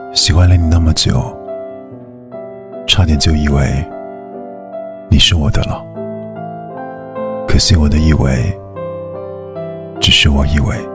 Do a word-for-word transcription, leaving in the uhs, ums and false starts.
喜欢了你那么久，差点就以为你是我的了。可惜我的以为只是我以为。